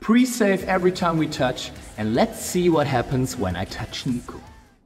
Pre-save every time we touch, and let's see what happens when I touch Nico.